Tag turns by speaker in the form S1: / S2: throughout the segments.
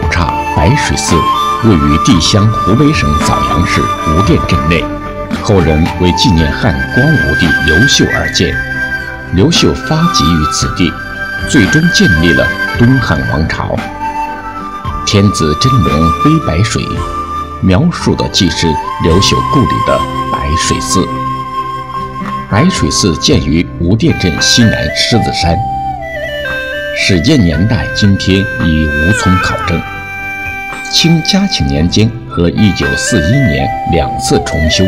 S1: 刹白水寺位于地乡湖北省枣阳市吴店镇内，后人为纪念汉光武帝刘秀而建。刘秀发迹于此地，最终建立了东汉王朝。天子真龙飞白水，描述的既是刘秀故里的白水寺。白水寺建于吴店镇西南狮子山，始建年代今天已无从考证。清嘉庆年间和1941年2次重修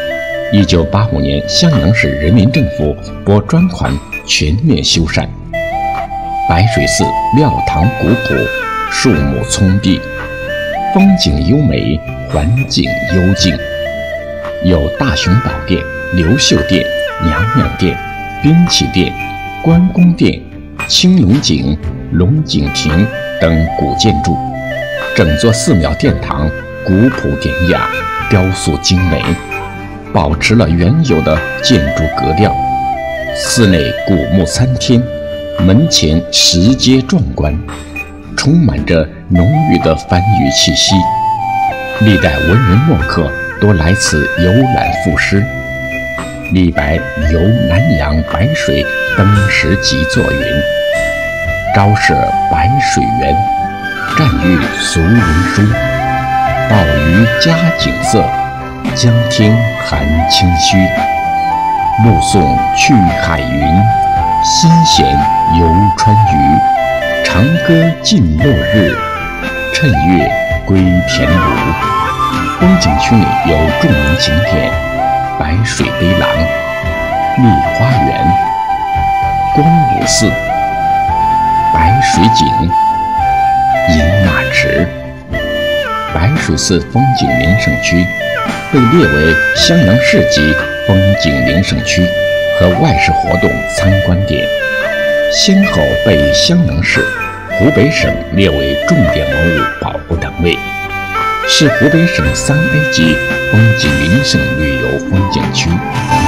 S1: ，1985年襄阳市人民政府拨专款全面修缮。白水寺庙堂古朴，树木葱碧，风景优美，环境幽静，有大雄宝殿、刘秀殿、娘娘殿、兵器殿、关公殿、青龙井、龙井亭等古建筑。整座寺庙殿堂古朴典雅，雕塑精美，保持了原有的建筑格调。寺内古木参天，门前石阶壮观，充满着浓郁的梵语气息。历代文人墨客多来此游览赋诗。李白游南阳白水登时即作云：朝涉白水源，战遇俗人书。抱于佳景色，江天寒清虚。目送去海云，心弦游川渝。长歌尽落日，趁月归田庐。风景区内有著名景点白水悲廊、丽花园、光武寺、白水井、银马池。白水寺风景名胜区被列为襄阳市级风景名胜区和外事活动参观点，先后被襄阳市、湖北省列为重点文物保护单位，是湖北省3A 级风景名胜旅游风景区。